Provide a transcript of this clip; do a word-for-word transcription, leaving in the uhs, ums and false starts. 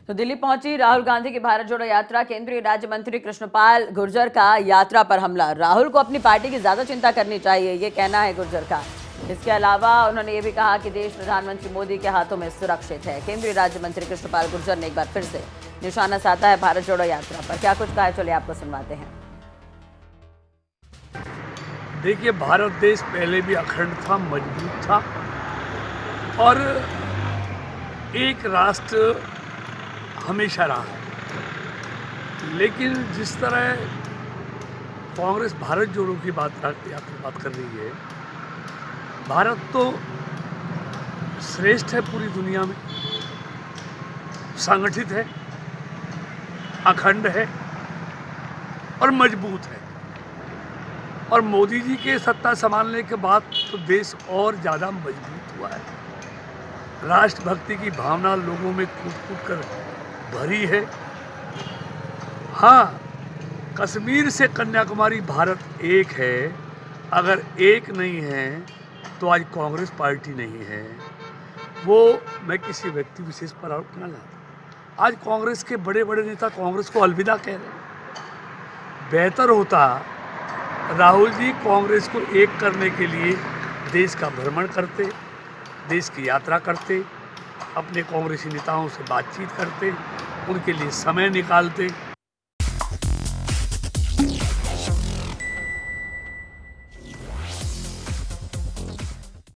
तो दिल्ली पहुंची राहुल गांधी की भारत जोड़ो यात्रा। केंद्रीय राज्य मंत्री कृष्णपाल गुर्जर का यात्रा पर हमला। राहुल को अपनी पार्टी की ज्यादा चिंता करनी चाहिए, ये कहना है गुर्जर का। इसके अलावा उन्होंने ये भी कहा कि देश प्रधानमंत्री मोदी के हाथों में सुरक्षित है। केंद्रीय राज्य मंत्री कृष्णपाल गुर्जर ने एक बार फिर से निशाना साधा है भारत जोड़ो यात्रा पर। क्या कुछ कहा है, चलिए आपको सुनवाते हैं। देखिए, भारत देश पहले भी अखंड था, मजबूत था और एक राष्ट्र हमेशा रहा है। लेकिन जिस तरह कांग्रेस भारत जोड़ो की बात बात कर रही है, भारत तो श्रेष्ठ है पूरी दुनिया में, संगठित है, अखंड है और मजबूत है। और मोदी जी के सत्ता संभालने के बाद तो देश और ज़्यादा मजबूत हुआ है। राष्ट्रभक्ति की भावना लोगों में कूट कूट कर भरी है। हाँ, कश्मीर से कन्याकुमारी भारत एक है। अगर एक नहीं है तो आज कांग्रेस पार्टी नहीं है। वो मैं किसी व्यक्ति विशेष पर आरोप न लगाता। आज कांग्रेस के बड़े बड़े नेता कांग्रेस को अलविदा कह रहे हैं। बेहतर होता राहुल जी कांग्रेस को एक करने के लिए देश का भ्रमण करते, देश की यात्रा करते, अपने कांग्रेसी नेताओं से बातचीत करते, उनके लिए समय निकालते।